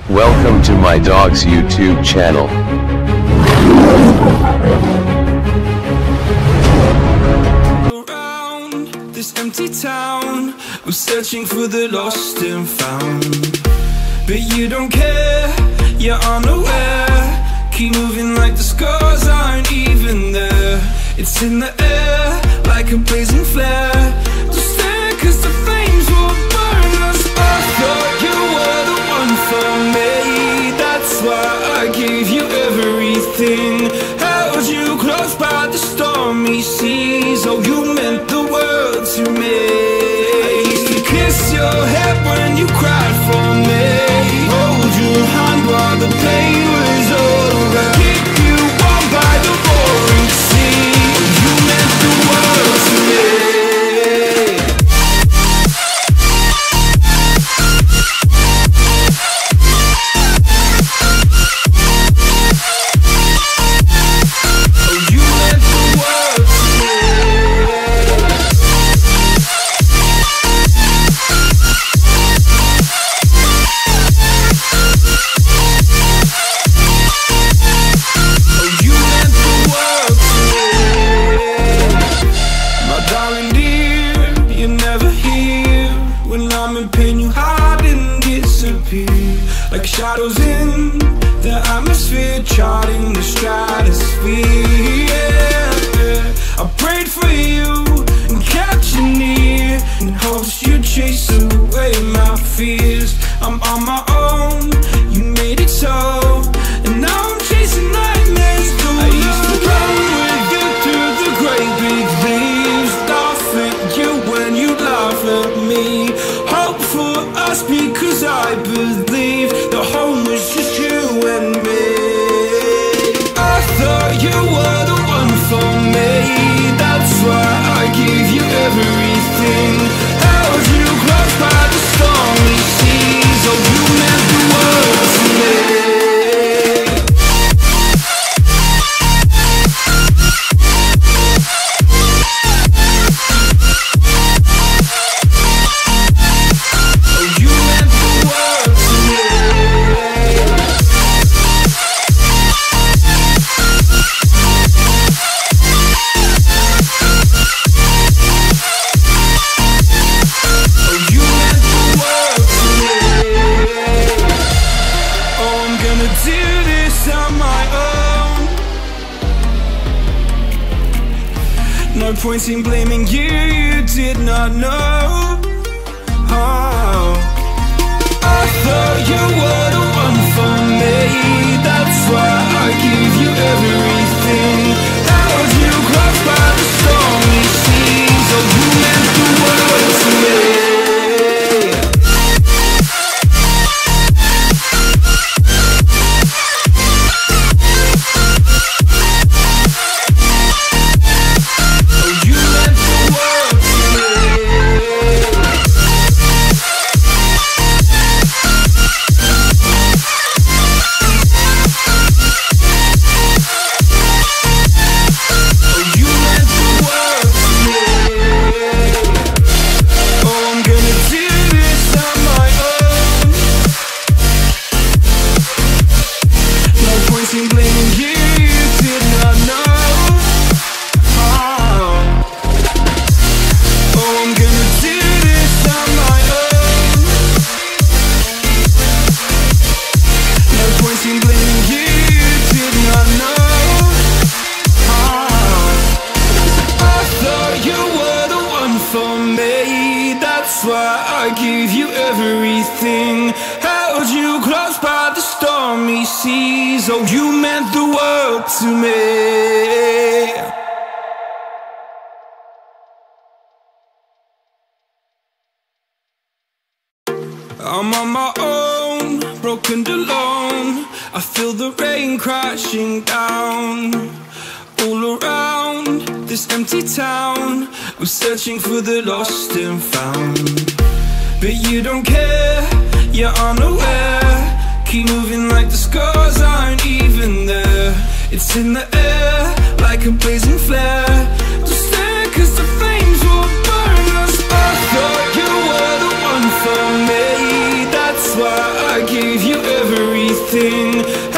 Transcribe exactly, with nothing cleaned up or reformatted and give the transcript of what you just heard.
Welcome to my dog's YouTube channel. Around this empty town, I'm searching for the lost and found. But you don't care, you're unaware. Keep moving like the scars aren't even there. It's in the air, like a blazing flare. Just stare, cause the flames will burn us. I thought you were the one for me. That's why I gave you everything. Held you close by the stormy seas. Oh, you meant the world to me. I used to kiss your head when you cried for me. Hold your hand while the pain was over. Keep you warm by the roaring sea. You meant the world to me. Shadows in the atmosphere, charting the stratosphere. Yeah, yeah. I prayed for you and kept you near in hopes you'd chase away my fears. I'm on my own, you made it so, and now I'm chasing nightmares through. I used to run with you through the great big leaves, laugh at you when you laugh at me. Hope for us because I believe the home was just you and me. I thought you were the one for me. That's why I gave you everything. Held you close by the stormy seas. Oh, you meant the world to me. No point in blaming you, you did not know. Oh, I thought you were the one for me. That's why I gave you everything. Held you close by the stormy seas. Oh, you meant the world to me. Oh, you meant the world to me. I'm on my own, broken and alone. I feel the rain crashing down all around this empty town. I'm searching for the lost and found. But you don't care, you're unaware. Keep moving like the scars aren't even there. It's in the air, like a blazing flare. Just stare, cause the flames will burn us. I thought you were the one for me. That's why I gave you everything. everything